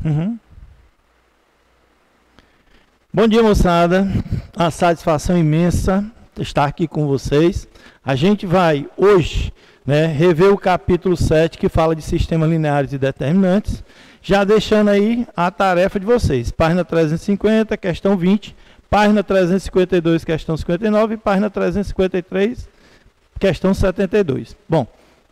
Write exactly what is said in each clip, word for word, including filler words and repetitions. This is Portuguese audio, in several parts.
Uhum. Bom dia, moçada. Uma satisfação imensa estar aqui com vocês. A gente vai hoje, né, rever o capítulo sete, que fala de sistemas lineares e determinantes, já deixando aí a tarefa de vocês. Página trezentos e cinquenta, questão vinte, página trezentos e cinquenta e dois, questão cinquenta e nove, e página trezentos e cinquenta e três, questão setenta e dois. Bom,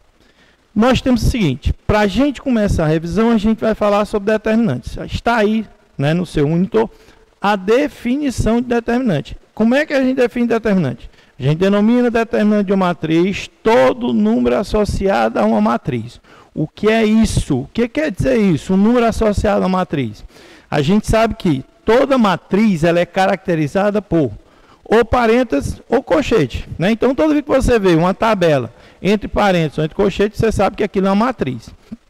nós temos o seguinte: para a gente começar a revisão, a gente vai falar sobre determinantes. Está aí, né, no seu monitor, a definição de determinante. Como é que a gente define determinante? A gente denomina determinante de uma matriz todo número associado a uma matriz. O que é isso? O que quer dizer isso? Um número associado a uma matriz. A gente sabe que toda matriz ela é caracterizada por ou parênteses ou colchete, né? Então, toda vez que você vê uma tabela entre parênteses ou entre colchetes, você sabe que aquilo é uma matriz.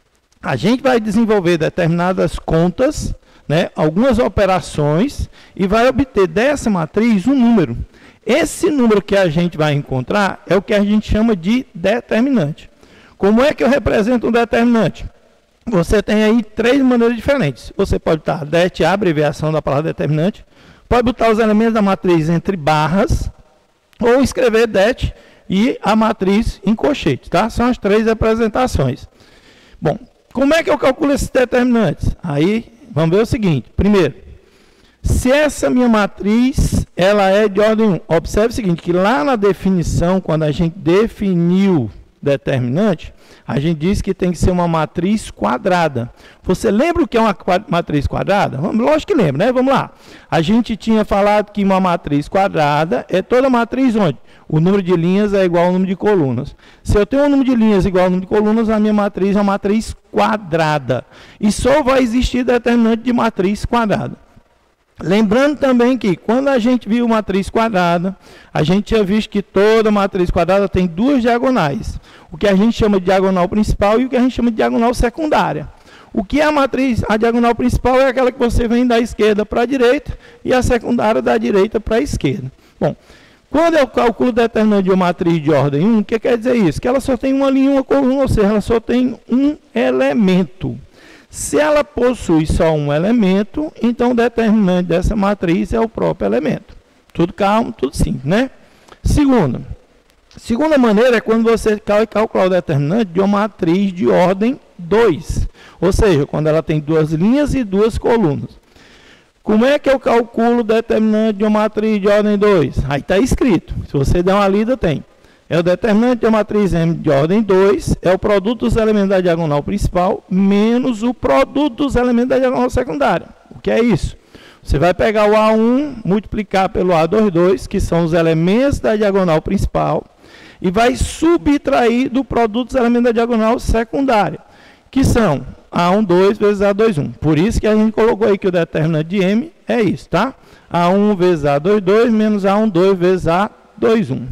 A gente vai desenvolver determinadas contas, né, algumas operações, e vai obter dessa matriz um número. Esse número que a gente vai encontrar é o que a gente chama de determinante. Como é que eu represento um determinante? Você tem aí três maneiras diferentes. Você pode botar det, a abreviação da palavra determinante, pode botar os elementos da matriz entre barras, ou escrever det e a matriz em colchete, tá? São as três representações. Bom, como é que eu calculo esses determinantes? Aí, vamos ver o seguinte. Primeiro, se essa minha matriz, ela é de ordem um. Observe o seguinte, que lá na definição, quando a gente definiu determinante, a gente diz que tem que ser uma matriz quadrada. Você lembra o que é uma matriz quadrada? Lógico que lembra, né? Vamos lá. A gente tinha falado que uma matriz quadrada é toda matriz onde o número de linhas é igual ao número de colunas. Se eu tenho um número de linhas igual ao número de colunas, a minha matriz é uma matriz quadrada. E só vai existir determinante de matriz quadrada. Lembrando também que, quando a gente viu matriz quadrada, a gente tinha visto que toda matriz quadrada tem duas diagonais. O que a gente chama de diagonal principal e o que a gente chama de diagonal secundária. O que é a matriz? A diagonal principal é aquela que você vem da esquerda para a direita e a secundária da direita para a esquerda. Bom, quando eu calculo o determinante de uma matriz de ordem um, o que quer dizer isso? Que ela só tem uma linha e uma coluna, ou seja, ela só tem um elemento. Se ela possui só um elemento, então o determinante dessa matriz é o próprio elemento. Tudo calmo, tudo simples, né? Segunda. Segunda maneira é quando você calcular o determinante de uma matriz de ordem dois. Ou seja, quando ela tem duas linhas e duas colunas. Como é que eu calculo o determinante de uma matriz de ordem dois? Aí está escrito. Se você der uma lida, tem. É o determinante de uma matriz M de ordem dois, é o produto dos elementos da diagonal principal, menos o produto dos elementos da diagonal secundária. O que é isso? Você vai pegar o A um, multiplicar pelo A vinte e dois, que são os elementos da diagonal principal, e vai subtrair do produto dos elementos da diagonal secundária, que são A doze vezes A vinte e um. Por isso que a gente colocou aí que o determinante de M é isso, tá? A um vezes A vinte e dois menos A doze vezes A vinte e um.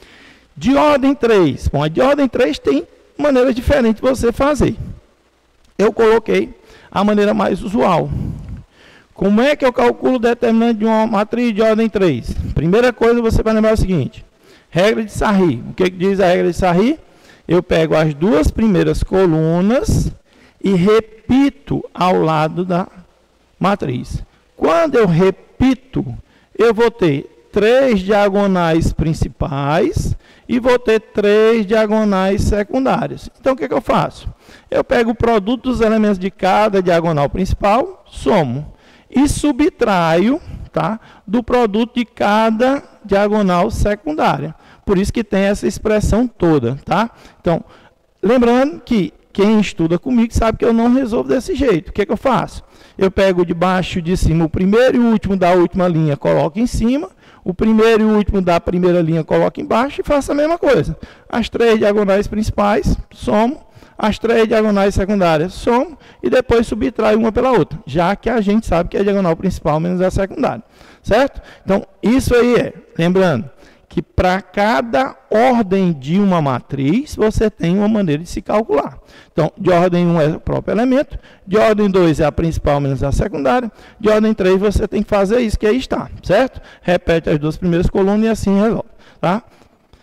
De ordem três. Bom, a de ordem três tem maneiras diferentes de você fazer. Eu coloquei a maneira mais usual. Como é que eu calculo o determinante de uma matriz de ordem três? Primeira coisa, você vai lembrar o seguinte. Regra de Sarri. O que, que diz a regra de Sarri? Eu pego as duas primeiras colunas e repito ao lado da matriz. Quando eu repito, eu vou ter três diagonais principais e vou ter três diagonais secundárias. Então, o que, que eu faço? Eu pego o produto dos elementos de cada diagonal principal, somo, e subtraio, tá, do produto de cada diagonal secundária. Por isso que tem essa expressão toda, tá? Então, lembrando que quem estuda comigo sabe que eu não resolvo desse jeito. O que, que eu faço? Eu pego de baixo e de cima o primeiro e o último da última linha, coloco em cima. O primeiro e o último da primeira linha coloco embaixo e faço a mesma coisa. As três diagonais principais, somo. As três diagonais secundárias, somo. E depois subtraio uma pela outra. Já que a gente sabe que é a diagonal principal menos a secundária. Certo? Então, isso aí é, lembrando, que para cada ordem de uma matriz, você tem uma maneira de se calcular. Então, de ordem um é o próprio elemento, de ordem dois é a principal menos a secundária, de ordem três você tem que fazer isso, que aí está, certo? Repete as duas primeiras colunas e assim resolve, tá?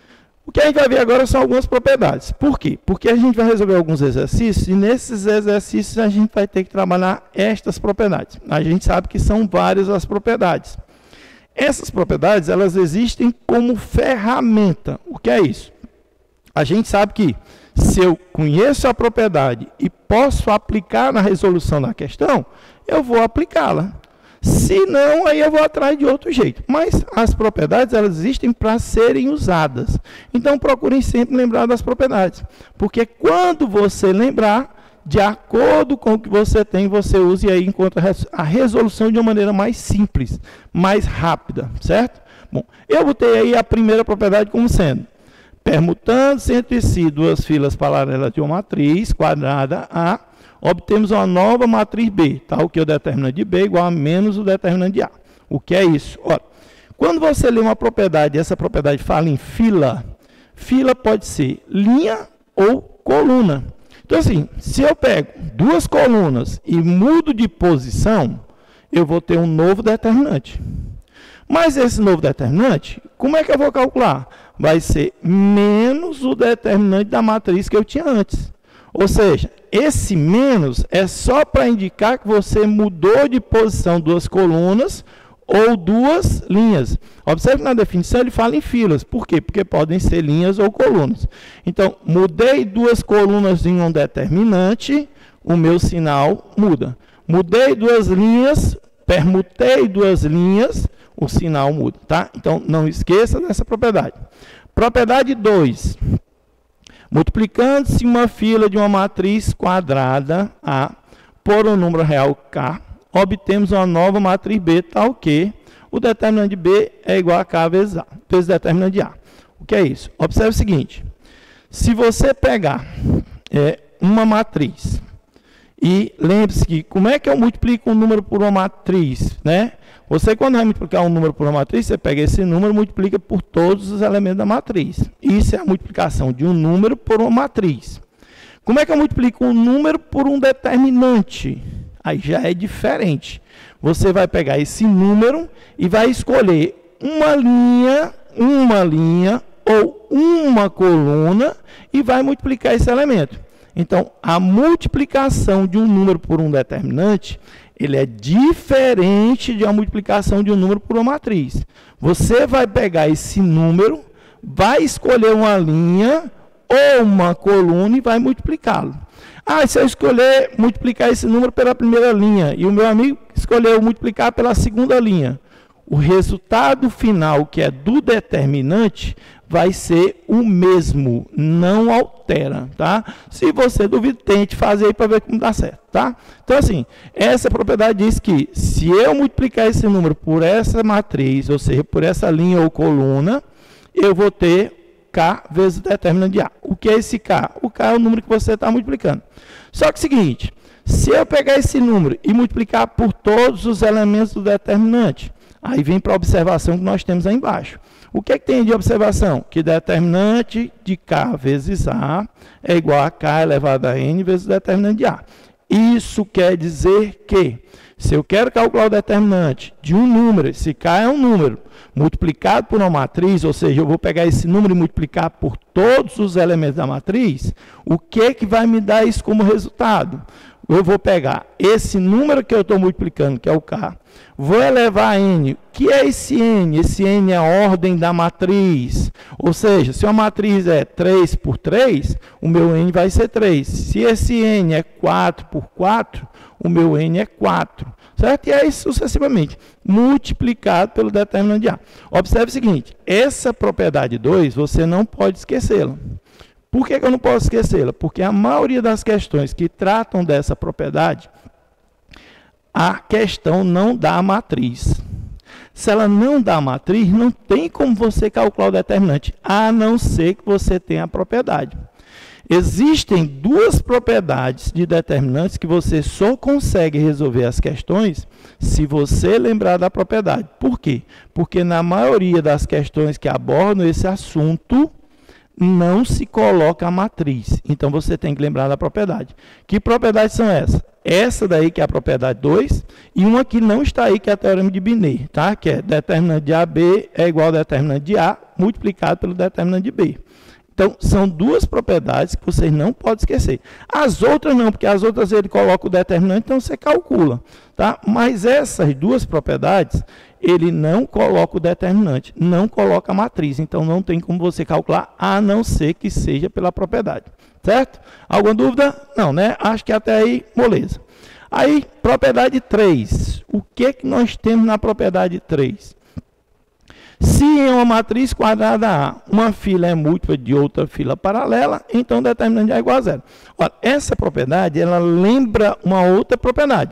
O que a gente vai ver agora são algumas propriedades. Por quê? Porque a gente vai resolver alguns exercícios e nesses exercícios a gente vai ter que trabalhar estas propriedades. A gente sabe que são várias as propriedades. Essas propriedades, elas existem como ferramenta. O que é isso? A gente sabe que se eu conheço a propriedade e posso aplicar na resolução da questão, eu vou aplicá-la. Se não, aí eu vou atrás de outro jeito. Mas as propriedades, elas existem para serem usadas. Então, procurem sempre lembrar das propriedades. Porque quando você lembrar, de acordo com o que você tem, você usa e aí encontra a resolução de uma maneira mais simples, mais rápida, certo? Bom, eu botei aí a primeira propriedade como sendo: permutando-se entre si duas filas paralelas de uma matriz quadrada A, obtemos uma nova matriz B, tal que o determinante de B é igual a menos o determinante de A. O que é isso? Olha, quando você lê uma propriedade e essa propriedade fala em fila, fila pode ser linha ou coluna. Então, assim, se eu pego duas colunas e mudo de posição, eu vou ter um novo determinante. Mas esse novo determinante, como é que eu vou calcular? Vai ser menos o determinante da matriz que eu tinha antes. Ou seja, esse menos é só para indicar que você mudou de posição duas colunas ou duas linhas. Observe que na definição ele fala em filas. Por quê? Porque podem ser linhas ou colunas. Então, mudei duas colunas em um determinante, o meu sinal muda. Mudei duas linhas, permutei duas linhas, o sinal muda, tá? Então, não esqueça dessa propriedade. Propriedade dois. Multiplicando-se uma fila de uma matriz quadrada A por um número real K, obtemos uma nova matriz B, tal que o determinante de B é igual a K vezes A, vezes o determinante de A. O que é isso? Observe o seguinte: se você pegar é, uma matriz, e lembre-se que como é que eu multiplico um número por uma matriz, né? Você, quando vai multiplicar um número por uma matriz, você pega esse número e multiplica por todos os elementos da matriz. Isso é a multiplicação de um número por uma matriz. Como é que eu multiplico um número por um determinante? Aí já é diferente. Você vai pegar esse número e vai escolher uma linha, uma linha ou uma coluna e vai multiplicar esse elemento. Então, a multiplicação de um número por um determinante, ele é diferente de a multiplicação de um número por uma matriz. Você vai pegar esse número, vai escolher uma linha ou uma coluna e vai multiplicá-lo. Ah, se eu escolher multiplicar esse número pela primeira linha e o meu amigo escolheu multiplicar pela segunda linha, o resultado final, que é do determinante, vai ser o mesmo, não altera, tá? Se você duvida, tente fazer aí para ver como dá certo, tá? Então, assim, essa propriedade diz que se eu multiplicar esse número por essa matriz, ou seja, por essa linha ou coluna, eu vou ter K vezes o determinante de A. O que é esse K? O K é o número que você está multiplicando. Só que é o seguinte, se eu pegar esse número e multiplicar por todos os elementos do determinante, aí vem para a observação que nós temos aí embaixo. O que é que tem de observação? Que determinante de K vezes A é igual a K elevado a N vezes o determinante de A. Isso quer dizer que, se eu quero calcular o determinante de um número, esse K é um número, multiplicado por uma matriz, ou seja, eu vou pegar esse número e multiplicar por todos os elementos da matriz, o que, que vai me dar isso como resultado? Eu vou pegar esse número que eu estou multiplicando, que é o K, vou elevar a N. O que é esse N? Esse N é a ordem da matriz. Ou seja, se a matriz é três por três, o meu N vai ser três. Se esse N é quatro por quatro, o meu N é quatro. Certo? E aí sucessivamente, multiplicado pelo determinante de A. Observe o seguinte, essa propriedade dois, você não pode esquecê-la. Por que que eu não posso esquecê-la? Porque a maioria das questões que tratam dessa propriedade, a questão não dá a matriz. Se ela não dá a matriz, não tem como você calcular o determinante, a não ser que você tenha a propriedade. Existem duas propriedades de determinantes que você só consegue resolver as questões se você lembrar da propriedade. Por quê? Porque na maioria das questões que abordam esse assunto, não se coloca a matriz. Então, você tem que lembrar da propriedade. Que propriedades são essas? Essa daí, que é a propriedade dois, e uma que não está aí, que é o teorema de Binet, tá? Que é determinante de A B é igual ao determinante de A multiplicado pelo determinante de B. Então, são duas propriedades que vocês não podem esquecer. As outras não, porque as outras ele coloca o determinante, então você calcula. Tá? Mas essas duas propriedades, ele não coloca o determinante, não coloca a matriz. Então, não tem como você calcular, a não ser que seja pela propriedade. Certo? Alguma dúvida? Não, né? Acho que até aí, moleza. Aí, propriedade três. O que, que nós temos na propriedade três? Se em uma matriz quadrada A, uma fila é múltipla de outra fila paralela, então o determinante é igual a zero. Olha, essa propriedade, ela lembra uma outra propriedade.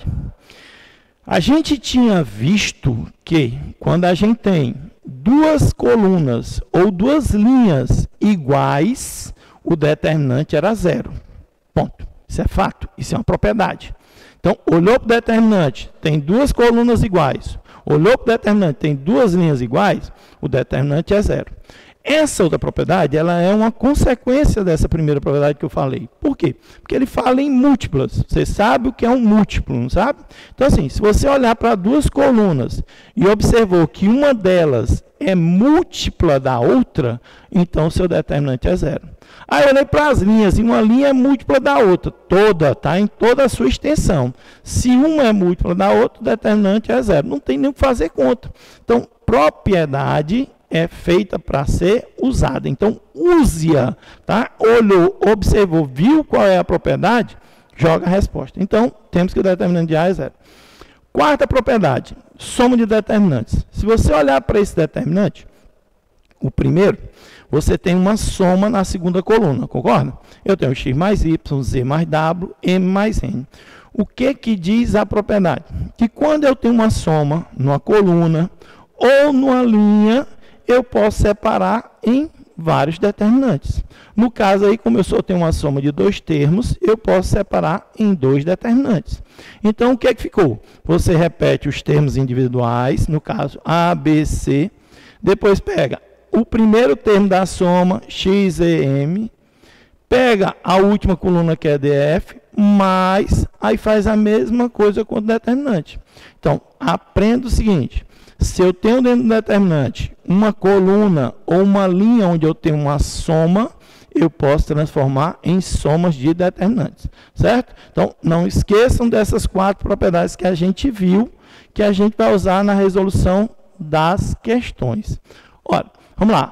A gente tinha visto que, quando a gente tem duas colunas ou duas linhas iguais, o determinante era zero. Ponto. Isso é fato, isso é uma propriedade. Então, olhou para o determinante, tem duas colunas iguais. Olhou para o determinante, tem duas linhas iguais, o determinante é zero. Essa outra propriedade, ela é uma consequência dessa primeira propriedade que eu falei. Por quê? Porque ele fala em múltiplas. Você sabe o que é um múltiplo, não sabe? Então, assim, se você olhar para duas colunas e observou que uma delas é múltipla da outra, então o seu determinante é zero. Aí eu olhei para as linhas, e uma linha é múltipla da outra, toda, tá? Em toda a sua extensão. Se uma é múltipla da outra, o determinante é zero. Não tem nem o que fazer conta. Então, propriedade é feita para ser usada. Então, use-a, tá? Olhou, observou, viu qual é a propriedade, joga a resposta. Então, temos que o determinante de A é zero. Quarta propriedade, soma de determinantes. Se você olhar para esse determinante, o primeiro, você tem uma soma na segunda coluna, concorda? Eu tenho x mais y, z mais w, m mais n. O que que diz a propriedade? Que quando eu tenho uma soma numa coluna ou numa linha, eu posso separar em vários determinantes. No caso aí, como eu só tenho uma soma de dois termos, eu posso separar em dois determinantes. Então, o que é que ficou? Você repete os termos individuais, no caso A, B, C, depois pega o primeiro termo da soma, x, e, m, pega a última coluna que é D F, mais, aí faz a mesma coisa com o determinante. Então, aprenda o seguinte, se eu tenho dentro do determinante uma coluna ou uma linha onde eu tenho uma soma, eu posso transformar em somas de determinantes, certo? Então, não esqueçam dessas quatro propriedades que a gente viu, que a gente vai usar na resolução das questões. Ora, vamos lá.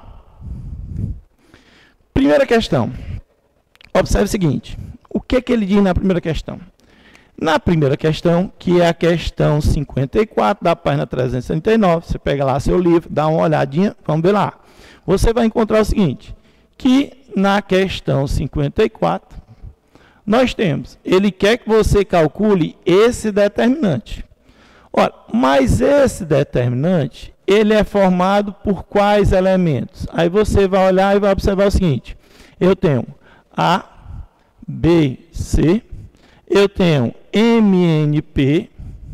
Primeira questão. Observe o seguinte. O que, que ele diz na primeira questão? Na primeira questão, que é a questão cinquenta e quatro, da página trezentos e trinta e nove, você pega lá seu livro, dá uma olhadinha, vamos ver lá. Você vai encontrar o seguinte, que na questão cinquenta e quatro, nós temos, ele quer que você calcule esse determinante. Ora, mas esse determinante, ele é formado por quais elementos? Aí você vai olhar e vai observar o seguinte, eu tenho A, B, C, eu tenho M N P,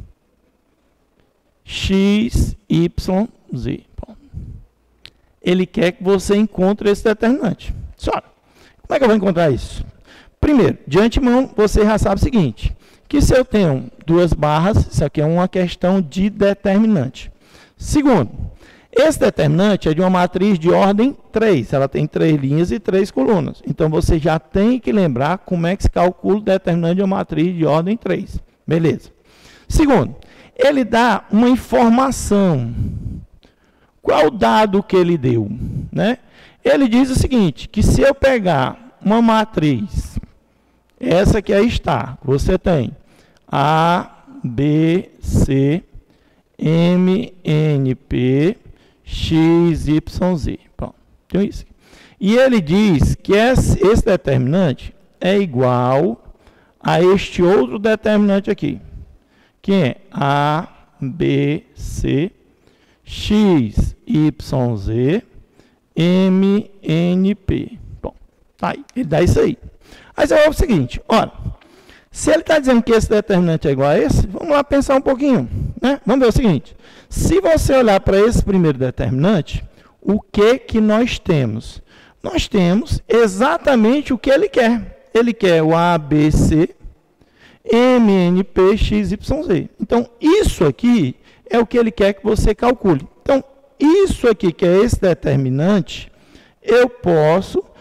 X, Y, Z. Bom, ele quer que você encontre esse determinante. Senhora, como é que eu vou encontrar isso? Primeiro, de antemão, você já sabe o seguinte, que se eu tenho duas barras, isso aqui é uma questão de determinante. Segundo, esse determinante é de uma matriz de ordem três, ela tem três linhas e três colunas. Então, você já tem que lembrar como é que se calcula o determinante de uma matriz de ordem três. Beleza. Segundo, ele dá uma informação. Qual o dado que ele deu? Né? Ele diz o seguinte, que se eu pegar uma matriz, essa aqui é estar, você tem A, B, C, M, N, P, X, Y, Z. Pronto, então isso. E ele diz que esse, esse determinante é igual a este outro determinante aqui, que é A, B, C, X, Y, Z, M, N, P. Bom, tá aí, ele dá isso aí. Aí você vai o seguinte, olha, se ele está dizendo que esse determinante é igual a esse, vamos lá pensar um pouquinho, né? Vamos ver o seguinte, se você olhar para esse primeiro determinante, o que que nós temos? Nós temos exatamente o que ele quer. Ele quer o A, B, C, M, N, P, X, Y, Z. Então, isso aqui é o que ele quer que você calcule. Então, isso aqui, que é esse determinante, eu posso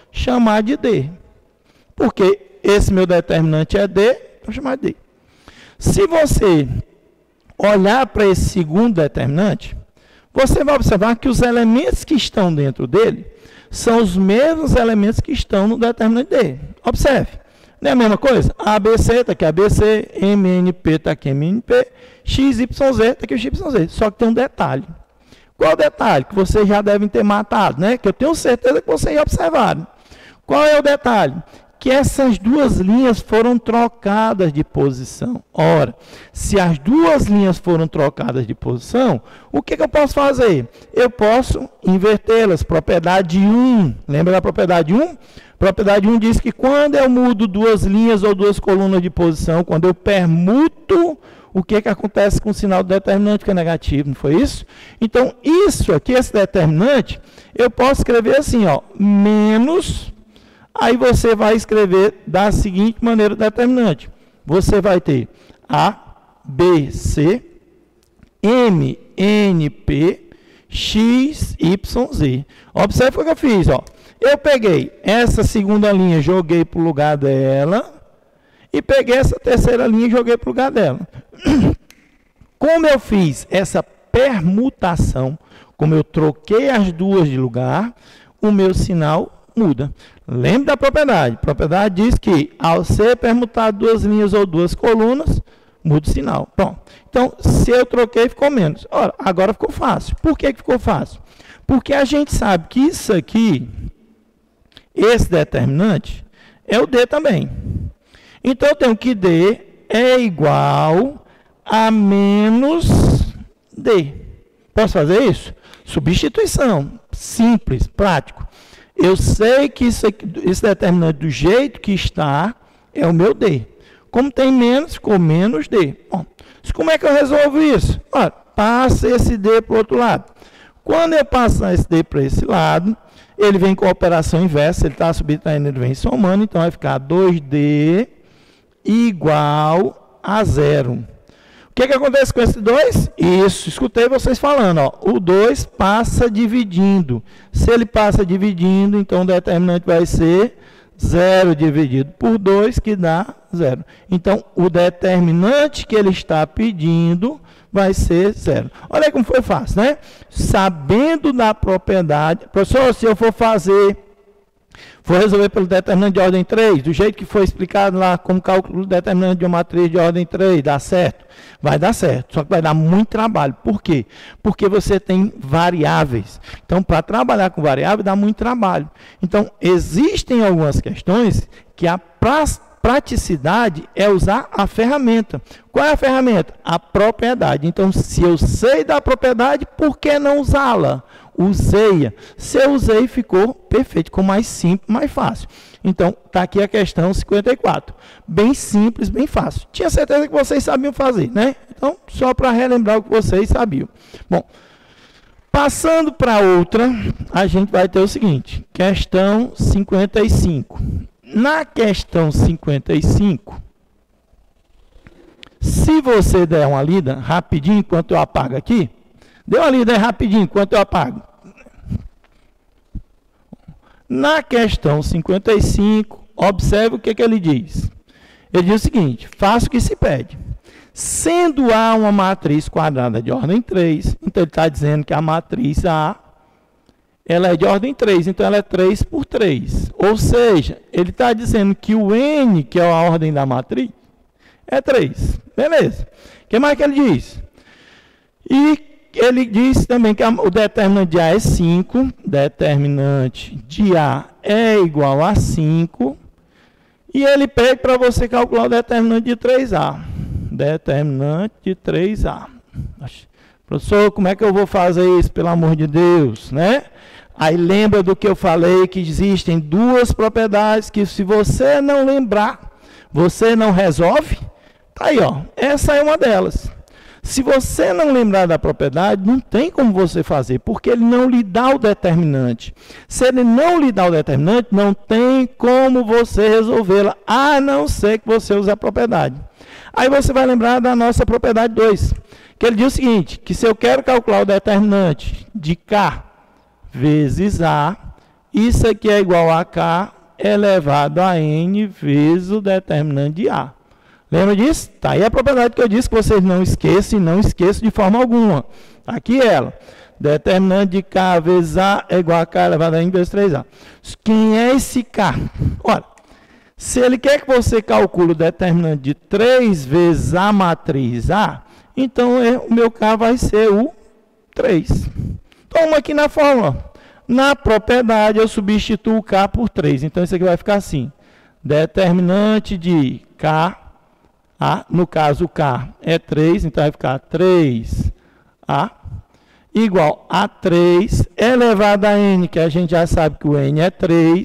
chamar de D. Porque esse meu determinante é D, vou chamar de D. Se você olhar para esse segundo determinante, você vai observar que os elementos que estão dentro dele são os mesmos elementos que estão no determinante D. Observe. Não é a mesma coisa? A, B, C está aqui A, B, C, M, N, P está aqui M, N, P, X, Y, Z está aqui o X, Y, Z. Só que tem um detalhe. Qual o detalhe? Que vocês já devem ter matado, né? Que eu tenho certeza que vocês já observaram. Qual é o detalhe? Que essas duas linhas foram trocadas de posição. Ora, se as duas linhas foram trocadas de posição, o que, que eu posso fazer? Eu posso invertê-las. Propriedade um. Lembra da propriedade um? Propriedade um diz que quando eu mudo duas linhas ou duas colunas de posição, quando eu permuto, o que, que acontece com o sinal do determinante que é negativo, não foi isso? Então, isso aqui, esse determinante, eu posso escrever assim, ó, menos... Aí você vai escrever da seguinte maneira o determinante. Você vai ter A, B, C, M, N, P, X, Y, Z. Observe o que eu fiz. Ó. Eu peguei essa segunda linha, joguei para o lugar dela, e peguei essa terceira linha e joguei para o lugar dela. Como eu fiz essa permutação, como eu troquei as duas de lugar, o meu sinal muda. Lembre da propriedade. A propriedade diz que, ao ser permutado duas linhas ou duas colunas, muda o sinal. Bom, então, se eu troquei, ficou menos. Ora, agora ficou fácil. Por que que ficou fácil? Porque a gente sabe que isso aqui, esse determinante, é o D também. Então, eu tenho que D é igual a menos D. Posso fazer isso? Substituição. Simples, prático. Eu sei que isso aqui, esse determinante do jeito que está é o meu D. Como tem menos, ficou menos D. Bom, como é que eu resolvo isso? Olha, passa esse D para o outro lado. Quando eu passar esse D para esse lado, ele vem com a operação inversa, ele está subtraindo, ele vem somando, então vai ficar dois D igual a zero. O que, que acontece com esse dois? Isso, escutei vocês falando. Ó, o dois passa dividindo. Se ele passa dividindo, então o determinante vai ser zero dividido por dois, que dá zero. Então, o determinante que ele está pedindo vai ser zero. Olha aí como foi fácil, né? Sabendo da propriedade... Professor, se eu for fazer... For resolver pelo determinante de ordem três, do jeito que foi explicado lá, como cálculo do determinante de uma matriz de ordem três, dá certo? Vai dar certo, só que vai dar muito trabalho. Por quê? Porque você tem variáveis. Então, para trabalhar com variável, dá muito trabalho. Então, existem algumas questões que a praticidade é usar a ferramenta. Qual é a ferramenta? A propriedade. Então, se eu sei da propriedade, por que não usá-la? Usei-a. Se eu usei, ficou perfeito, ficou mais simples, mais fácil. Então, está aqui a questão cinquenta e quatro. Bem simples, bem fácil. Tinha certeza que vocês sabiam fazer, né? Então, só para relembrar o que vocês sabiam. Bom, passando para outra, a gente vai ter o seguinte, questão cinquenta e cinco. Na questão cinquenta e cinco, se você der uma lida rapidinho, enquanto eu apago aqui, dê uma lida aí rapidinho, enquanto eu apago. Na questão cinquenta e cinco, observe o que, que ele diz. Ele diz o seguinte, faça o que se pede. Sendo A uma matriz quadrada de ordem três, então ele está dizendo que a matriz A, ela é de ordem três, então ela é três por três. Ou seja, ele está dizendo que o N, que é a ordem da matriz, é três. Beleza. O que mais que ele diz? E ele diz também que a, o determinante de A é cinco, determinante de A é igual a cinco, e ele pede para você calcular o determinante de três A. Determinante de três A. Professor, como é que eu vou fazer isso, pelo amor de Deus, né? Aí lembra do que eu falei, que existem duas propriedades que se você não lembrar, você não resolve. Tá aí, ó. Essa é uma delas. Se você não lembrar da propriedade, não tem como você fazer, porque ele não lhe dá o determinante. Se ele não lhe dá o determinante, não tem como você resolvê-la, a não ser que você use a propriedade. Aí você vai lembrar da nossa propriedade dois, que ele diz o seguinte, que se eu quero calcular o determinante de K vezes A, isso aqui é igual a K elevado a N vezes o determinante de A. Lembra disso? Tá aí a propriedade que eu disse que vocês não esqueçam e não esqueçam de forma alguma. Tá aqui ela. Determinante de K vezes A é igual a K elevado a N vezes três A. Quem é esse K? Olha, se ele quer que você calcule o determinante de três vezes a matriz A, então o meu K vai ser o três. Toma aqui na fórmula. Na propriedade, eu substituo o K por três. Então, isso aqui vai ficar assim. Determinante de K, A, no caso, o K é três, então vai ficar três A, igual a três elevado a N, que a gente já sabe que o N é três,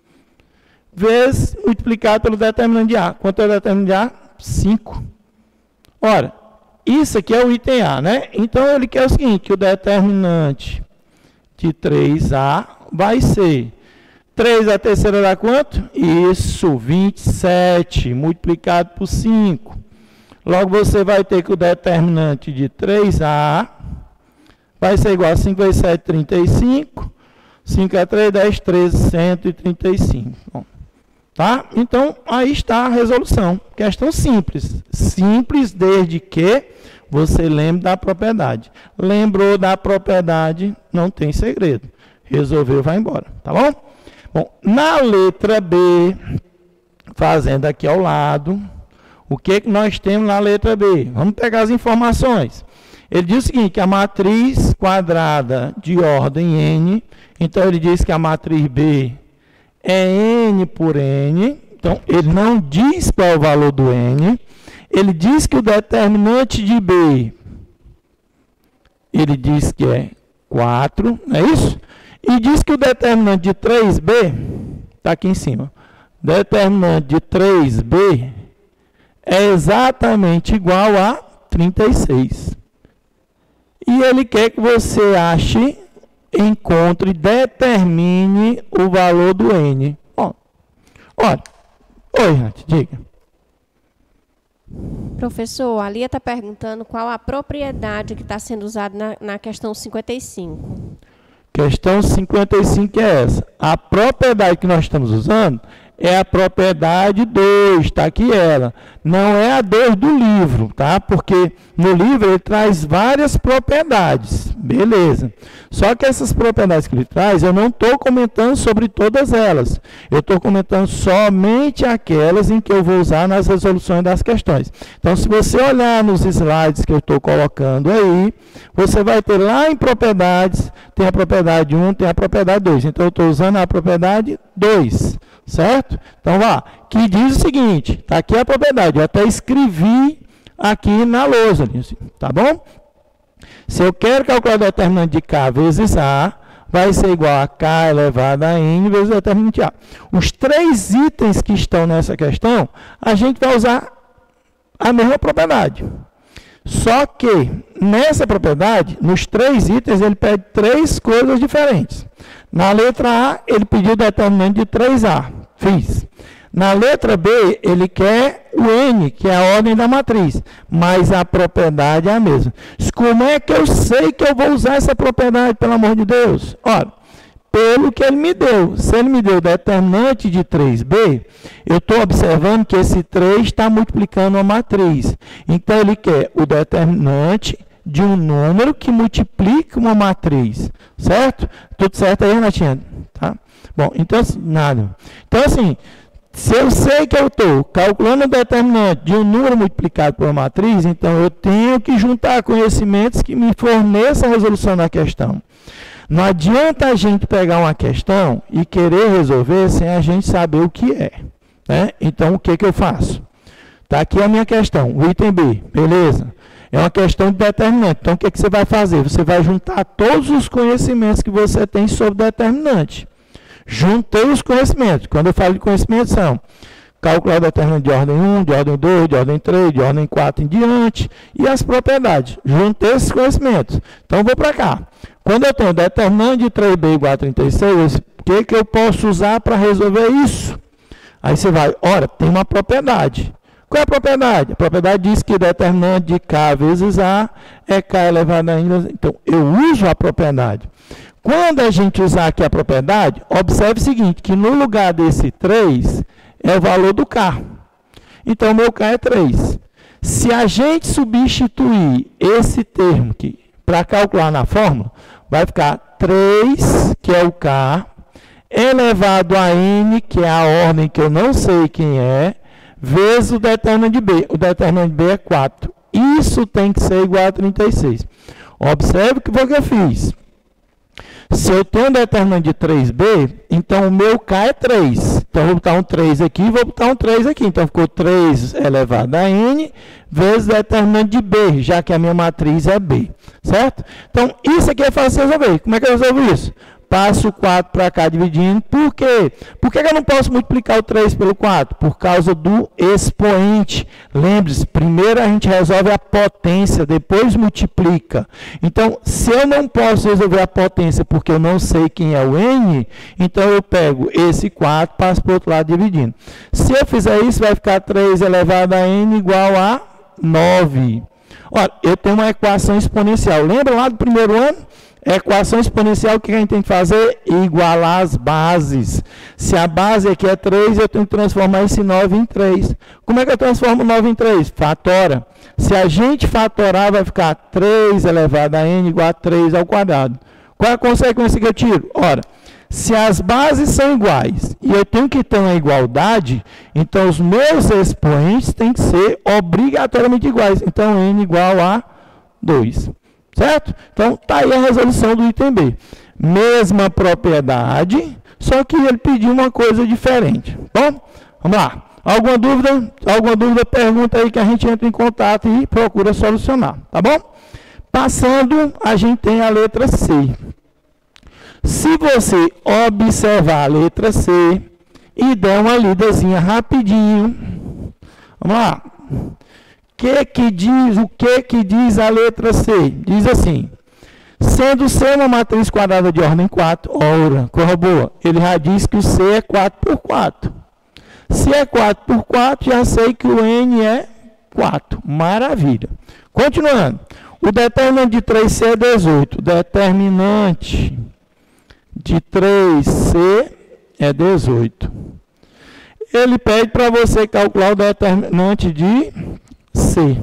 vezes multiplicado pelo determinante de A. Quanto é o determinante de A? cinco. Ora, isso aqui é o item A, né? Então, ele quer o seguinte, que o determinante de três A vai ser três a terceira dá quanto? Isso, vinte e sete, multiplicado por cinco. Logo, você vai ter que o determinante de três A vai ser igual a cinco vezes sete, trinta e cinco. cinco a três, dez, treze, cento e trinta e cinco. Bom, tá? Então, aí está a resolução. Questão simples. Simples desde que você lembre da propriedade. Lembrou da propriedade, não tem segredo. Resolveu, vai embora. Tá bom? Bom, na letra B, fazendo aqui ao lado, o que, que nós temos na letra B? Vamos pegar as informações. Ele diz o seguinte, que a matriz quadrada de ordem N, então ele diz que a matriz B é N por N, então ele não diz qual é o valor do N, ele diz que o determinante de B, ele diz que é quatro, não é isso? E diz que o determinante de três B, está aqui em cima, determinante de três B é exatamente igual a trinta e seis. E ele quer que você ache, encontre, determine o valor do N. Ó, olha, oi, Nath, diga. Professor, a Lia está perguntando qual a propriedade que está sendo usada na, na questão cinquenta e cinco. Questão cinquenta e cinco é essa. A propriedade que nós estamos usando é a propriedade dois, está aqui ela. Não é a dois do livro, tá? Porque no livro ele traz várias propriedades, beleza. Só que essas propriedades que ele traz, eu não estou comentando sobre todas elas. Eu estou comentando somente aquelas em que eu vou usar nas resoluções das questões. Então, se você olhar nos slides que eu estou colocando aí, você vai ter lá em propriedades, tem a propriedade um, tem a propriedade dois. Então, eu estou usando a propriedade dois. Certo? Então, vá, que diz o seguinte, está aqui a propriedade, eu até escrevi aqui na lousa, assim, tá bom? Se eu quero calcular o determinante de K vezes A, vai ser igual a K elevado a N vezes o determinante de A. Os três itens que estão nessa questão, a gente vai usar a mesma propriedade. Só que, nessa propriedade, nos três itens, ele pede três coisas diferentes. Na letra A, ele pediu o determinante de três A. Fiz. Na letra B, ele quer o N, que é a ordem da matriz. Mas a propriedade é a mesma. Como é que eu sei que eu vou usar essa propriedade, pelo amor de Deus? Olha, pelo que ele me deu. Se ele me deu o determinante de três B, eu estou observando que esse três está multiplicando a matriz. Então, ele quer o determinante de um número que multiplica uma matriz, certo? Tudo certo aí, Renatinha? Tá? Bom, então, nada. Então, assim, se eu sei que eu estou calculando o determinante de um número multiplicado por uma matriz, então eu tenho que juntar conhecimentos que me forneçam a resolução da questão. Não adianta a gente pegar uma questão e querer resolver sem a gente saber o que é. Né? Então, o que, que eu faço? Está aqui a minha questão, o item B, beleza? É uma questão de determinante. Então, o que, que você vai fazer? Você vai juntar todos os conhecimentos que você tem sobre determinante. Juntei os conhecimentos. Quando eu falo de conhecimentos, são calcular o determinante de ordem um, de ordem dois, de ordem três, de ordem quatro em diante, e as propriedades. Juntei esses conhecimentos. Então, vou para cá. Quando eu tenho determinante de três B igual a trinta e seis, o que, que eu posso usar para resolver isso? Aí você vai, ora, tem uma propriedade. Qual é a propriedade? A propriedade diz que o determinante de K vezes A é K elevado a N. Então, eu uso a propriedade. Quando a gente usar aqui a propriedade, observe o seguinte, que no lugar desse três é o valor do K. Então, o meu K é três. Se a gente substituir esse termo aqui para calcular na fórmula, vai ficar três, que é o K, elevado a N, que é a ordem que eu não sei quem é, vezes o determinante de B. O determinante de B é quatro. Isso tem que ser igual a trinta e seis. Observe o que foi que eu fiz. Se eu tenho um determinante de três B, então o meu K é três. Então, eu vou botar um três aqui e vou botar um três aqui. Então, ficou três elevado a N vezes o determinante de B, já que a minha matriz é B. Certo? Então, isso aqui é fácil de resolver. Como é que eu resolvo isso? Passo o quatro para cá dividindo. Por quê? Por que eu não posso multiplicar o três pelo quatro? Por causa do expoente. Lembre-se, primeiro a gente resolve a potência, depois multiplica. Então, se eu não posso resolver a potência porque eu não sei quem é o N, então eu pego esse quatro e passo para o outro lado dividindo. Se eu fizer isso, vai ficar três elevado a N igual a nove. Olha, eu tenho uma equação exponencial. Lembra lá do primeiro ano? Equação exponencial, o que a gente tem que fazer? Igualar as bases. Se a base aqui é três, eu tenho que transformar esse nove em três. Como é que eu transformo nove em três? Fatora. Se a gente fatorar, vai ficar três elevado a N igual a três ao quadrado. Qual é a consequência que eu tiro? Ora, se as bases são iguais e eu tenho que ter uma igualdade, então os meus expoentes têm que ser obrigatoriamente iguais. Então, N igual a dois. Certo? Então, está aí a resolução do item B. Mesma propriedade, só que ele pediu uma coisa diferente. Bom, vamos lá. Alguma dúvida? Alguma dúvida, pergunta aí que a gente entra em contato e procura solucionar. Tá bom? Passando, a gente tem a letra C. Se você observar a letra C e der uma lidazinha rapidinho, vamos lá. Que que diz, o que que diz a letra C? Diz assim, sendo C uma matriz quadrada de ordem quatro, ora, corra boa, ele já diz que o C é quatro por quatro. Se é quatro por quatro, já sei que o N é quatro. Maravilha. Continuando, o determinante de três C é dezoito. O determinante de três C é dezoito. Ele pede para você calcular o determinante de C.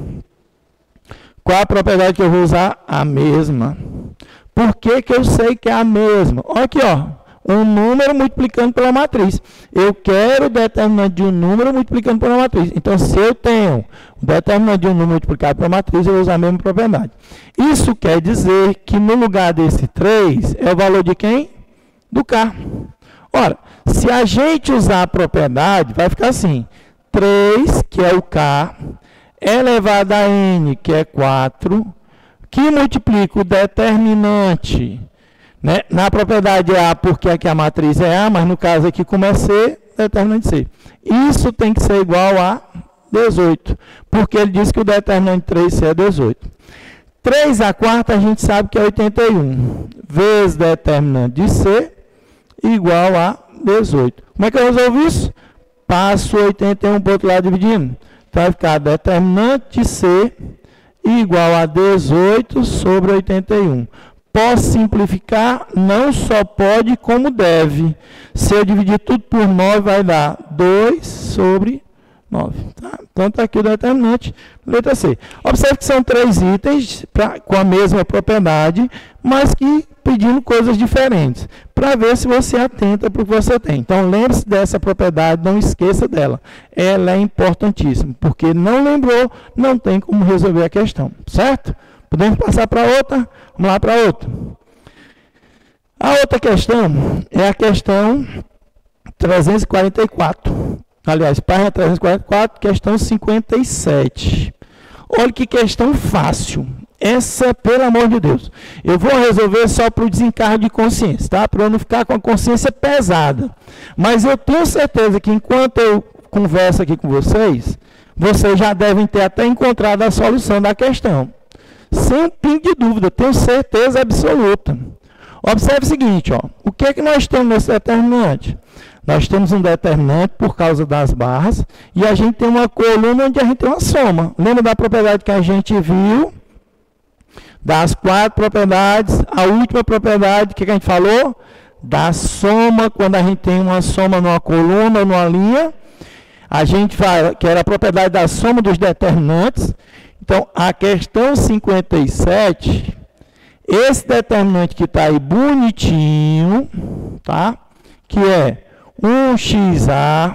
Qual a propriedade que eu vou usar? A mesma. Por que que eu sei que é a mesma? Olha aqui, ó, um número multiplicando pela matriz. Eu quero o determinante de um número multiplicando pela matriz. Então, se eu tenho o determinante de um número multiplicado pela matriz, eu vou usar a mesma propriedade. Isso quer dizer que no lugar desse três, é o valor de quem? Do K. Ora, se a gente usar a propriedade, vai ficar assim, três, que é o K, elevado a N, que é quatro, que multiplica o determinante, né? Na propriedade é A, porque aqui a matriz é A, mas no caso aqui, como é C, determinante C. Isso tem que ser igual a dezoito, porque ele diz que o determinante de três C é dezoito. três a quarta a gente sabe que é oitenta e um, vezes determinante de C, igual a dezoito. Como é que eu resolvo isso? Passo oitenta e um para o outro lado dividindo. Então, vai ficar determinante de C igual a dezoito sobre oitenta e um. Posso simplificar? Não só pode, como deve. Se eu dividir tudo por nove, vai dar dois sobre nove. Tá? Então, está aqui o determinante, letra C. Observe que são três itens pra, com a mesma propriedade, mas que pedindo coisas diferentes, para ver se você atenta para o que você tem. Então, lembre-se dessa propriedade, não esqueça dela. Ela é importantíssima, porque não lembrou, não tem como resolver a questão, certo? Podemos passar para outra? Vamos lá para outra. A outra questão é a questão trezentos e quarenta e quatro. Aliás, página trezentos e quarenta e quatro, questão cinquenta e sete. Olha que questão fácil. Essa, pelo amor de Deus, eu vou resolver só para o desencargo de consciência, tá? Para eu não ficar com a consciência pesada. Mas eu tenho certeza que enquanto eu converso aqui com vocês, vocês já devem ter até encontrado a solução da questão. Sem um pingo de dúvida, tenho certeza absoluta. Observe o seguinte, ó, o que é que nós temos nesse determinante? Nós temos um determinante por causa das barras e a gente tem uma coluna onde a gente tem uma soma. Lembra da propriedade que a gente viu Das quatro propriedades, a última propriedade, o que, que a gente falou? Da soma, quando a gente tem uma soma numa coluna ou numa linha, a gente fala que era a propriedade da soma dos determinantes. Então, a questão cinquenta e sete, esse determinante que está aí bonitinho, tá? Que é um x a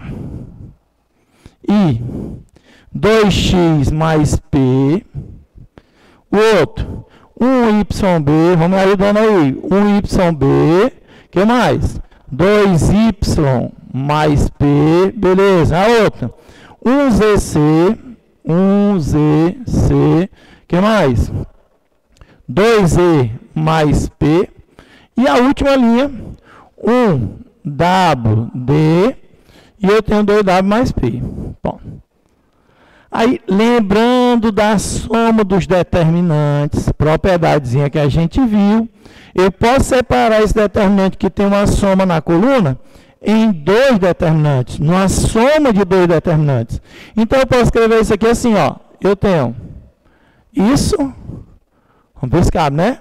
e dois x mais p, o outro, um y b, vamos ajudando aí, um y b, o que mais? dois y mais p, beleza. A outra, um z c, um z c, o que mais? dois e mais p, e a última linha, um w d, e eu tenho dois w mais p. Bom. Aí, lembrando da soma dos determinantes, propriedadezinha que a gente viu, eu posso separar esse determinante que tem uma soma na coluna em dois determinantes, numa soma de dois determinantes. Então, eu posso escrever isso aqui assim, ó. Eu tenho isso, vamos ver se cabe, né?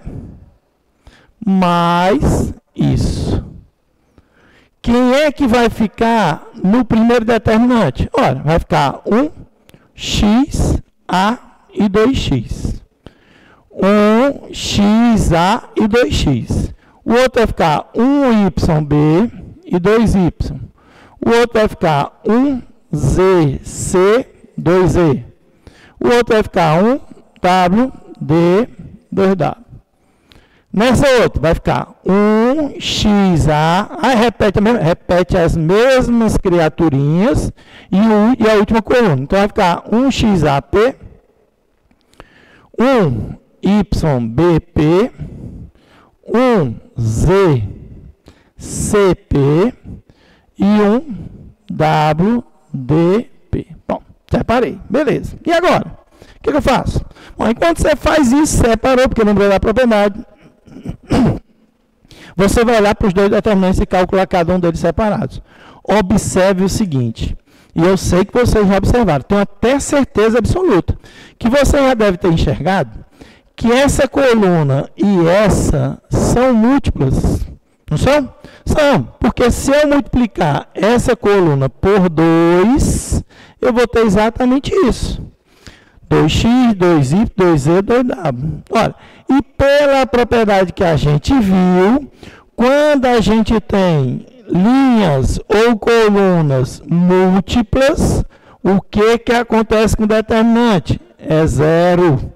Mais isso. Quem é que vai ficar no primeiro determinante? Olha, vai ficar um x a e dois x. um x a e dois x. O outro vai ficar um y b e dois y. O outro vai ficar um z c, dois e. O outro vai ficar um w d, dois w. Nessa outra vai ficar um x a, aí repete, repete as mesmas criaturinhas e, o, e a última coluna. Então vai ficar um x a p, um y b p, um z c p e um w d p. Bom, separei, beleza. E agora? O que, que eu faço? Bom, enquanto você faz isso, separou, porque lembrou da propriedade. Você vai olhar para os dois determinantes e calcular cada um deles separados. Observe o seguinte, e eu sei que vocês já observaram, tenho até certeza absoluta, que você já deve ter enxergado que essa coluna e essa são múltiplas. Não são? São, porque se eu multiplicar essa coluna por dois, eu vou ter exatamente isso. dois x, dois y, dois z, dois w. Olha, e pela propriedade que a gente viu, quando a gente tem linhas ou colunas múltiplas, o que, que acontece com o determinante? É zero.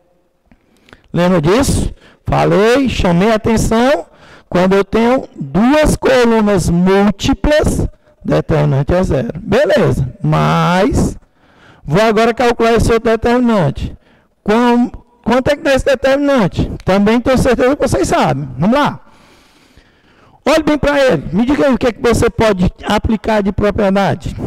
Lembra disso? Falei, chamei a atenção. Quando eu tenho duas colunas múltiplas, determinante é zero. Beleza, mas vou agora calcular esse outro determinante. Quanto, quanto é que dá esse determinante? Também tenho certeza que vocês sabem. Vamos lá. Olhe bem para ele. Me diga aí o que, é que você pode aplicar de propriedade.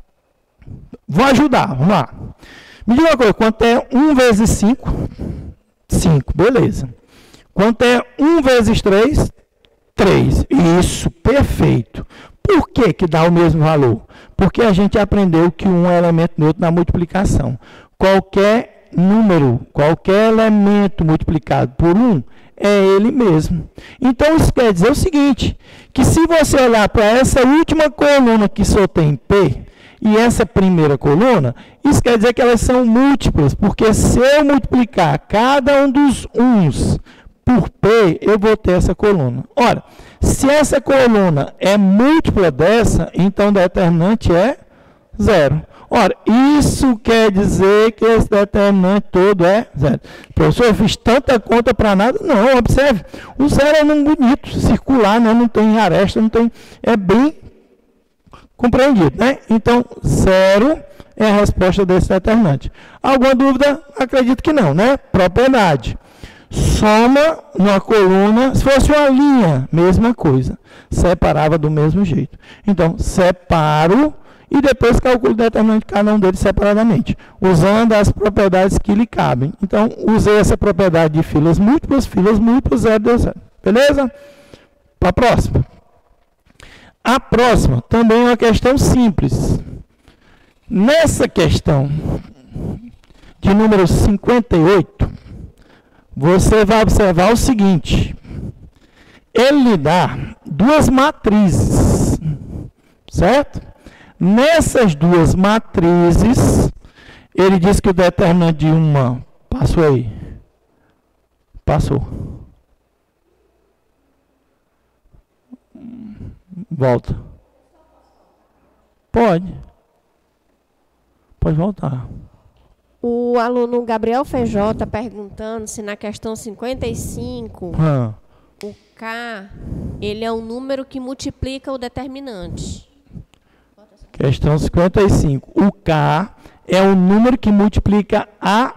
Vou ajudar. Vamos lá. Me diga uma coisa. Quanto é um vezes cinco? cinco. Beleza. Quanto é um vezes três? três. Isso. Perfeito. Por que que dá o mesmo valor? Porque a gente aprendeu que um é elemento neutro na multiplicação. Qualquer número, qualquer elemento multiplicado por um, é ele mesmo. Então, isso quer dizer o seguinte, que se você olhar para essa última coluna que só tem P, e essa primeira coluna, isso quer dizer que elas são múltiplas, porque se eu multiplicar cada um dos uns por P, eu vou ter essa coluna. Ora, se essa coluna é múltipla dessa, então o determinante é zero. Ora, isso quer dizer que esse determinante todo é zero. Professor, eu fiz tanta conta para nada? Não, observe. O zero é um bonito, circular, né? Não tem aresta, não tem... É bem compreendido, né? Então, zero é a resposta desse determinante. Alguma dúvida? Acredito que não, né? Propriedade. Soma numa coluna, se fosse uma linha, mesma coisa. Separava do mesmo jeito. Então, separo e depois calculo o determinante de cada um deles separadamente, usando as propriedades que lhe cabem. Então, usei essa propriedade de filas múltiplas, filas múltiplas, zero deu zero. Beleza? Para a próxima. A próxima também é uma questão simples. Nessa questão de número cinquenta e oito, você vai observar o seguinte. Ele lhe dá duas matrizes, certo? Nessas duas matrizes, ele diz que o determinante de uma... Passou aí. Passou. Volta. Pode. Pode voltar. O aluno Gabriel Feijó está perguntando se na questão cinquenta e cinco, ah. o K, ele é um número que multiplica o determinante. Questão cinquenta e cinco. O K é o número que multiplica a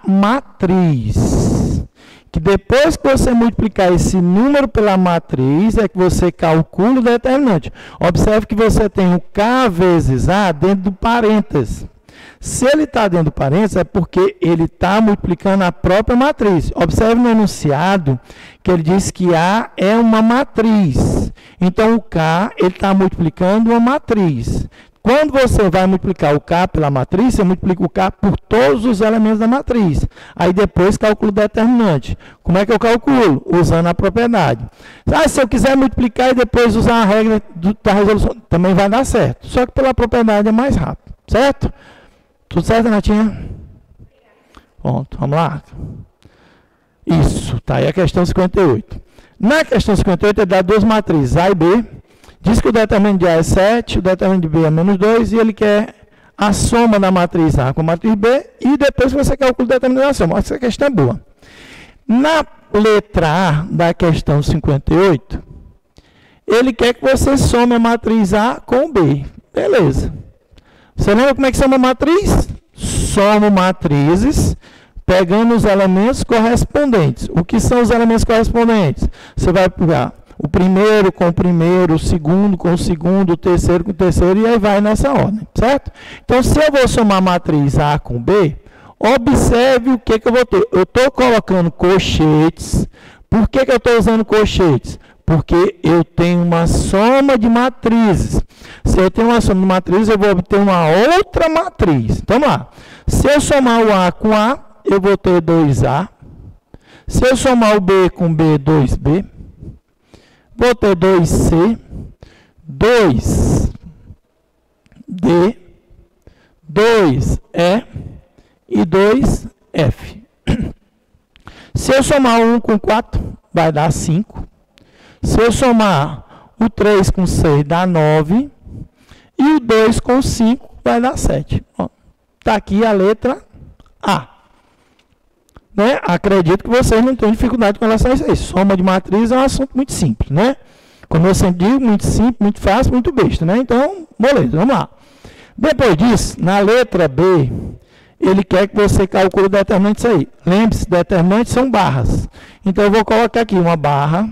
matriz. Que depois que você multiplicar esse número pela matriz, é que você calcula o determinante. Observe que você tem o K vezes A dentro do parênteses. Se ele está dentro do parênteses, é porque ele está multiplicando a própria matriz. Observe no enunciado que ele diz que A é uma matriz. Então, o K está multiplicando uma matriz. Quando você vai multiplicar o K pela matriz, você multiplica o K por todos os elementos da matriz. Aí depois calcula o determinante. Como é que eu calculo? Usando a propriedade. Ah, se eu quiser multiplicar e depois usar a regra do, da resolução, também vai dar certo. Só que pela propriedade é mais rápido. Certo? Tudo certo, Natinha? Pronto, vamos lá. Isso, tá aí a questão cinquenta e oito. Na questão cinquenta e oito, ele dá duas matrizes, A e B. Diz que o determinante de A é sete, o determinante de B é menos dois, e ele quer a soma da matriz A com a matriz B, e depois você calcula o determinante da soma. Essa questão é boa. Na letra A da questão cinquenta e oito, ele quer que você some a matriz A com B. Beleza. Você lembra como é que soma a matriz? Somo matrizes, pegando os elementos correspondentes. O que são os elementos correspondentes? Você vai pegar o primeiro com o primeiro, o segundo com o segundo, o terceiro com o terceiro, e aí vai nessa ordem, certo? Então, se eu vou somar a matriz A com B, observe o que, que eu vou ter. Eu estou colocando colchetes. Por que, que eu estou usando colchetes? Porque eu tenho uma soma de matrizes. Se eu tenho uma soma de matrizes, eu vou obter uma outra matriz. Então, vamos lá. Se eu somar o A com A, eu vou ter dois A. Se eu somar o B com B, dois B. Vou ter dois C, dois D, dois E e dois F. Se eu somar um com quatro, vai dar cinco. Se eu somar o três com seis, dá nove. E o dois com cinco, vai dar sete. Está aqui a letra A. Né? Acredito que vocês não têm dificuldade com relação a isso aí. Soma de matriz é um assunto muito simples, né? Como eu sempre digo, muito simples, muito fácil, muito besta, né? Então, beleza, vamos lá. Depois disso, na letra B, ele quer que você calcule o determinante disso aí. Lembre-se, determinantes são barras. Então, eu vou colocar aqui uma barra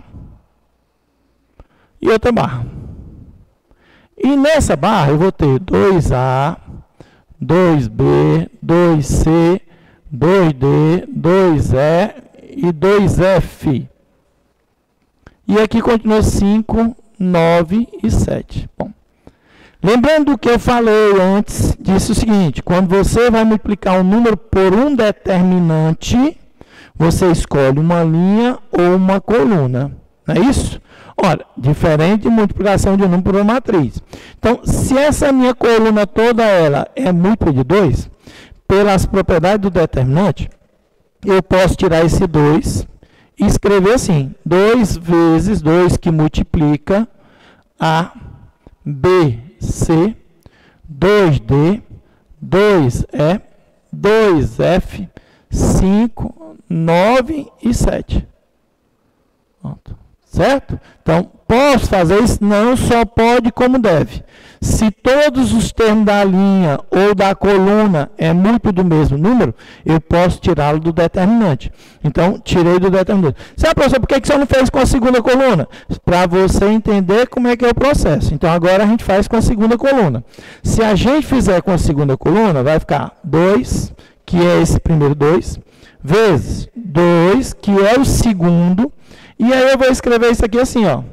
e outra barra. E nessa barra, eu vou ter dois A, dois B, dois C, dois D, dois E e dois F. E aqui continua cinco, nove e sete. Bom, lembrando que eu falei antes, disse o seguinte, quando você vai multiplicar um número por um determinante, você escolhe uma linha ou uma coluna. Não é isso? Ora, diferente de multiplicação de um número por uma matriz. Então, se essa minha coluna toda ela é múltipla de dois, pelas propriedades do determinante, eu posso tirar esse dois e escrever assim, dois vezes dois que multiplica A, B, C, dois D, dois E, dois F, cinco, nove e sete. Pronto. Certo? Então, posso fazer isso? Não, só pode como deve. Se todos os termos da linha ou da coluna é múltiplo do mesmo número, eu posso tirá-lo do determinante. Então, tirei do determinante. Sabe, professor, por que você não fez com a segunda coluna? Para você entender como é que é o processo. Então, agora a gente faz com a segunda coluna. Se a gente fizer com a segunda coluna, vai ficar dois, que é esse primeiro dois, vezes dois, que é o segundo. E aí eu vou escrever isso aqui assim, ó.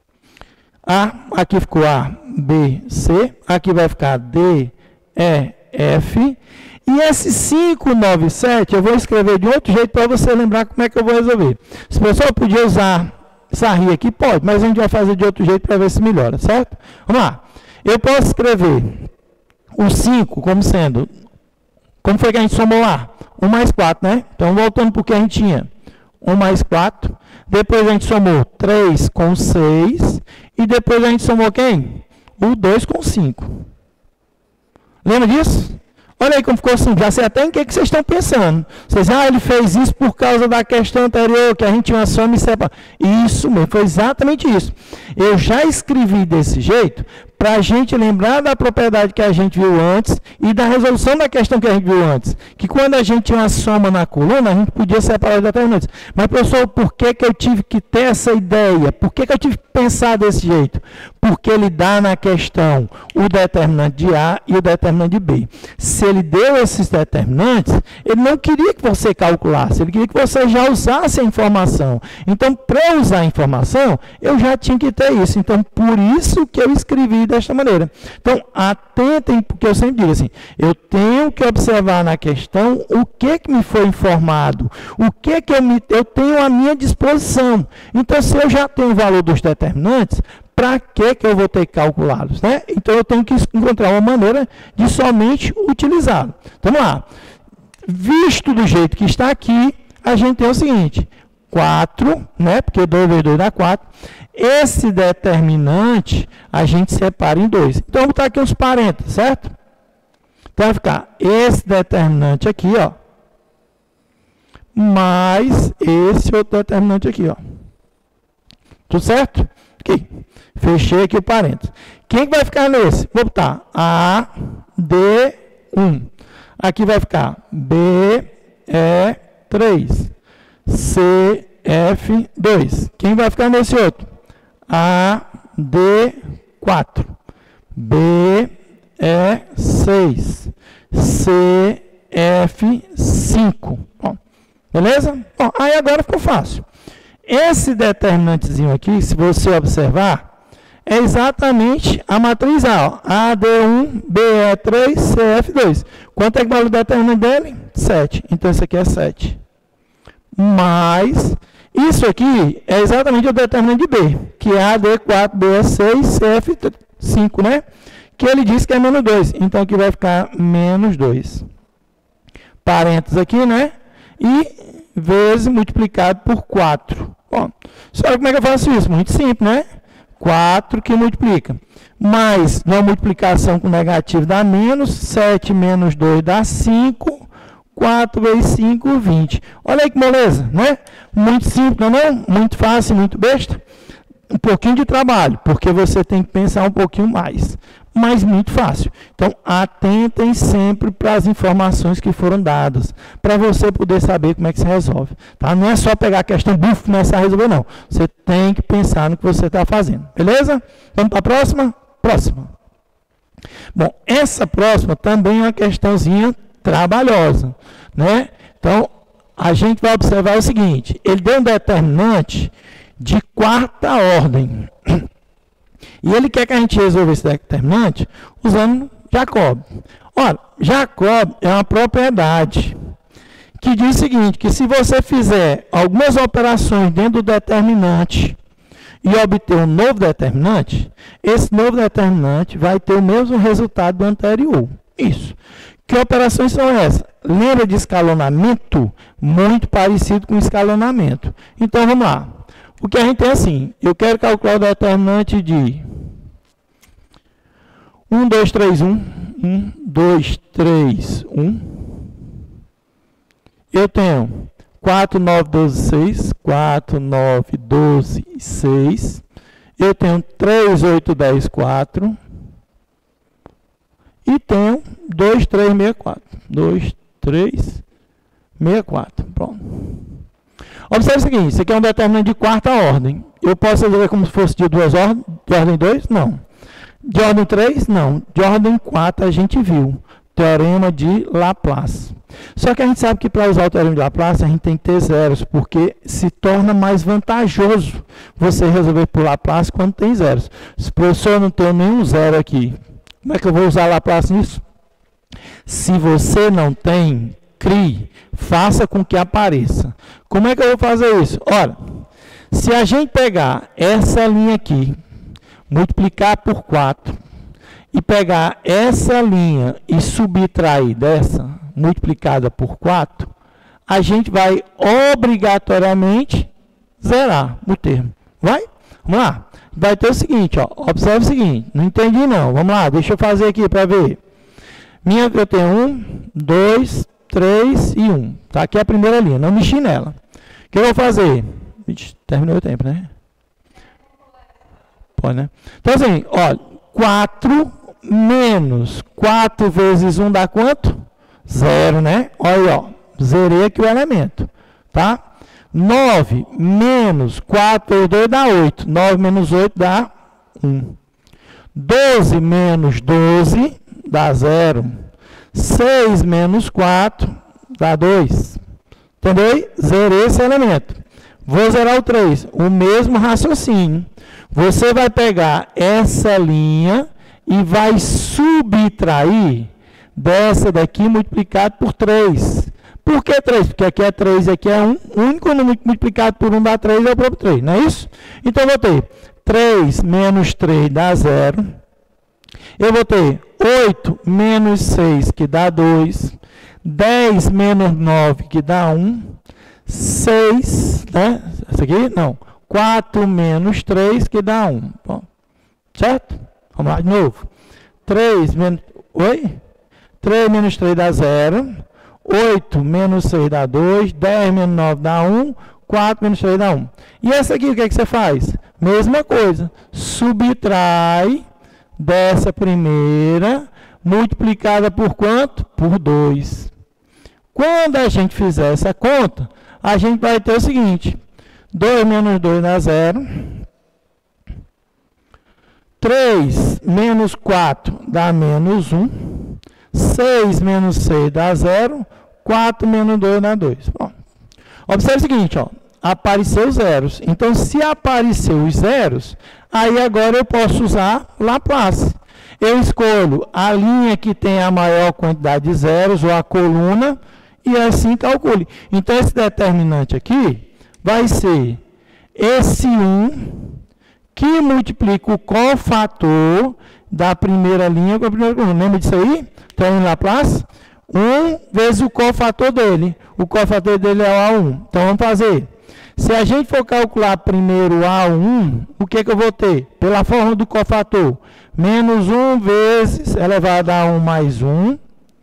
A, aqui ficou A, B, C. Aqui vai ficar D, E, F. E esse cinco nove sete eu vou escrever de outro jeito para você lembrar como é que eu vou resolver. Se o pessoal podia usar sarria aqui, pode, mas a gente vai fazer de outro jeito para ver se melhora, certo? Vamos lá. Eu posso escrever o cinco como sendo, como foi que a gente somou lá? um mais quatro, né? Então, voltando para o que a gente tinha. um mais quatro. Depois a gente somou três com seis. E depois a gente somou quem? O dois com cinco. Lembra disso? Olha aí como ficou simples. Já sei até em que, que vocês estão pensando. Vocês, ah, ele fez isso por causa da questão anterior, que a gente tinha uma soma e separa. Isso mesmo, foi exatamente isso. Eu já escrevi desse jeito para a gente lembrar da propriedade que a gente viu antes e da resolução da questão que a gente viu antes. Que quando a gente tinha uma soma na coluna, a gente podia separar os determinantes. Mas, professor, por que, que eu tive que ter essa ideia? Por que, que eu tive que pensar desse jeito? Porque ele dá na questão o determinante de A e o determinante de B. Se ele deu esses determinantes, ele não queria que você calculasse, ele queria que você já usasse a informação. Então, para eu usar a informação, eu já tinha que ter isso. Então, por isso que eu escrevi desta maneira. Então, atentem, porque eu sempre digo assim, eu tenho que observar na questão o que, que me foi informado, o que, que eu, me, eu tenho à minha disposição. Então, se eu já tenho o valor dos determinantes, para que, que eu vou ter que calculá-los, né? Então, eu tenho que encontrar uma maneira de somente utilizá-lo. Então, vamos lá. Visto do jeito que está aqui, a gente tem o seguinte, quatro, né? Porque dois vezes dois dá quatro. Esse determinante, a gente separa em dois. Então, vamos botar aqui uns parênteses, certo? Então, vai ficar esse determinante aqui, ó, mais esse outro determinante aqui, ó. Tudo certo? Aqui. Fechei aqui o parênteses. Quem que vai ficar nesse? Vou botar A, D, um. Aqui vai ficar B, E, três. C, F, dois. Quem vai ficar nesse outro? A, D, quatro. B, E, seis. C, F, cinco. Bom, beleza? Bom, aí agora ficou fácil. Esse determinantezinho aqui, se você observar, é exatamente a matriz A. Ó. A, D, um, B, E, três, C, F, dois. Quanto é que vale o determinante dele? sete. Então, isso aqui é sete. Mas, isso aqui é exatamente o determinante de B, que é A, D, quatro, B, E, seis, C, F, cinco, né? Que ele diz que é menos dois. Então, aqui vai ficar menos dois. Parênteses aqui, né? E vezes multiplicado por quatro. Bom, só como é que eu faço isso? Muito simples, né? quatro que multiplica. Mais, uma multiplicação com negativo dá menos. sete menos dois dá cinco. quatro vezes cinco, vinte. Olha aí que moleza, né? Muito simples, não é não? Muito fácil, muito besta. Um pouquinho de trabalho, porque você tem que pensar um pouquinho mais. Mas muito fácil. Então, atentem sempre para as informações que foram dadas, para você poder saber como é que se resolve. Tá? Não é só pegar a questão e começar a resolver, não. Você tem que pensar no que você está fazendo. Beleza? Vamos para a próxima? Próxima. Bom, essa próxima também é uma questãozinha trabalhosa, né? Então, a gente vai observar o seguinte, ele deu um determinante de quarta ordem, e ele quer que a gente resolva esse determinante usando Jacob. Ora, Jacob é uma propriedade que diz o seguinte, que se você fizer algumas operações dentro do determinante e obter um novo determinante, esse novo determinante vai ter o mesmo resultado do anterior. Isso. Que operações são essas? Lembra de escalonamento? Muito parecido com escalonamento. Então, vamos lá. O que a gente tem é assim, eu quero calcular o determinante de um, dois, três, um. um, dois, três, um. Eu tenho quatro, nove, doze, seis. quatro, nove, doze, seis. Eu tenho três, oito, dez, quatro. E tenho dois, três, seis, quatro. dois, três, seis, quatro. Pronto. Observe o seguinte, isso aqui é um determinante de quarta ordem. Eu posso resolver como se fosse de duas ordens? De ordem dois? Não. De ordem três? Não. De ordem quatro a gente viu. Teorema de Laplace. Só que a gente sabe que para usar o teorema de Laplace a gente tem que ter zeros, porque se torna mais vantajoso você resolver por Laplace quando tem zeros. Se o professor não tem nenhum zero aqui, como é que eu vou usar Laplace nisso? Se você não tem, crie, faça com que apareça. Como é que eu vou fazer isso? Olha, se a gente pegar essa linha aqui, multiplicar por quatro, e pegar essa linha e subtrair dessa, multiplicada por quatro, a gente vai obrigatoriamente zerar o termo. Vai? Vamos lá. Vai ter o seguinte, ó, observe o seguinte, não entendi não, vamos lá, deixa eu fazer aqui para ver. Minha, eu tenho um, dois, três e um. Tá aqui a primeira linha, não mexi nela. O que eu vou fazer? Ixi, terminou o tempo, né? Pode, né? Então assim, ó, quatro menos quatro vezes um dá quanto? Zero, né? Olha aí, ó, zerei aqui o elemento, tá? nove menos quatro vezes dois dá oito. nove menos oito dá um. doze menos doze dá zero. seis menos quatro dá dois. Entendeu? Zerei esse elemento. Vou zerar o três. O mesmo raciocínio. Você vai pegar essa linha e vai subtrair dessa daqui multiplicado por três. Por que três? Porque aqui é três e aqui é um. O único número multiplicado por um dá três é o próprio três, não é isso? Então, eu vou ter três menos três dá zero. Eu vou ter oito menos seis, que dá dois. dez menos nove, que dá um. seis, né? Essa aqui? Não. quatro menos três, que dá um. Bom, certo? Vamos lá de novo. três menos... Oi? três menos três dá zero. oito menos seis dá dois. dez menos nove dá um. quatro menos três dá um. E essa aqui, o que é que você faz? Mesma coisa. Subtrai dessa primeira, multiplicada por quanto? Por dois. Quando a gente fizer essa conta, a gente vai ter o seguinte. dois menos dois dá zero. três menos quatro dá menos um. seis menos seis dá zero. quatro menos dois dá dois. Bom, observe o seguinte, ó, apareceu zeros. Então, se apareceu os zeros, aí agora eu posso usar Laplace. Eu escolho a linha que tem a maior quantidade de zeros, ou a coluna, e assim calcule. Então, esse determinante aqui vai ser esse um que multiplica o cofator da primeira linha com a primeira coluna. Lembra disso aí? Então, em Laplace, um vezes o cofator dele. O cofator dele é o A um. Então, vamos fazer. Se a gente for calcular primeiro o A um, o que, que eu vou ter? Pela forma do cofator. Menos um vezes elevado a um mais um.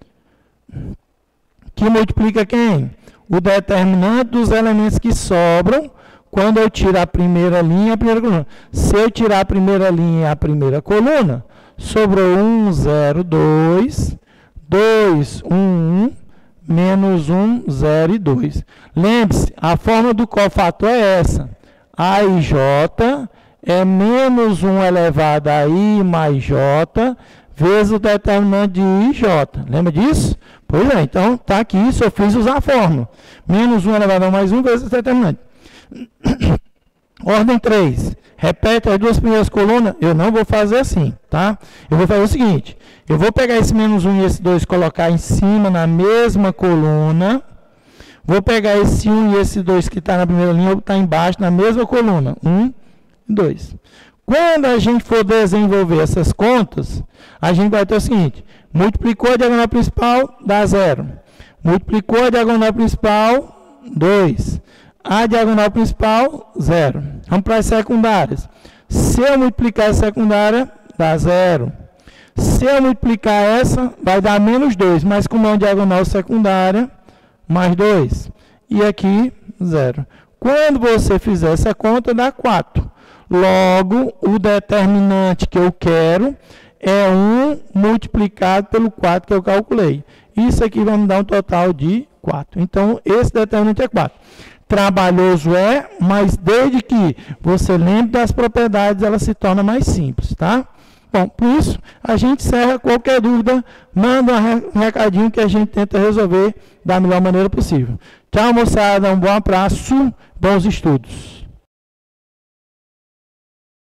Que multiplica quem? O determinante dos elementos que sobram quando eu tirar a primeira linha e a primeira coluna. Se eu tirar a primeira linha e a primeira coluna, sobrou um, zero, dois, dois, um, um, menos um, zero e dois. Lembre-se, a forma do cofator é essa. A e J é menos um elevado a I mais J vezes o determinante de I e J. Lembra disso? Pois é, então está aqui, só fiz usar a fórmula. Menos um elevado a mais um vezes o determinante. Ordem três. Repete as duas primeiras colunas. Eu não vou fazer assim, tá? Eu vou fazer o seguinte. Eu vou pegar esse menos um e esse dois e colocar em cima na mesma coluna. Vou pegar esse um e esse dois que está na primeira linha, vou botar embaixo na mesma coluna. um e dois. Quando a gente for desenvolver essas contas, a gente vai ter o seguinte. Multiplicou a diagonal principal, dá zero. Multiplicou a diagonal principal, dois. A diagonal principal, zero. Vamos para as secundárias. Se eu multiplicar a secundária, dá zero. Se eu multiplicar essa, vai dar menos dois. Mas como é uma diagonal secundária, mais dois. E aqui, zero. Quando você fizer essa conta, dá quatro. Logo, o determinante que eu quero é um multiplicado pelo quatro que eu calculei. Isso aqui vai me dar um total de quatro. Então, esse determinante é quatro. Trabalhoso é, mas desde que você lembre das propriedades, ela se torna mais simples, tá? Bom, por isso, a gente encerra. Qualquer dúvida, manda um recadinho que a gente tenta resolver da melhor maneira possível. Tchau, moçada, um bom abraço, bons estudos.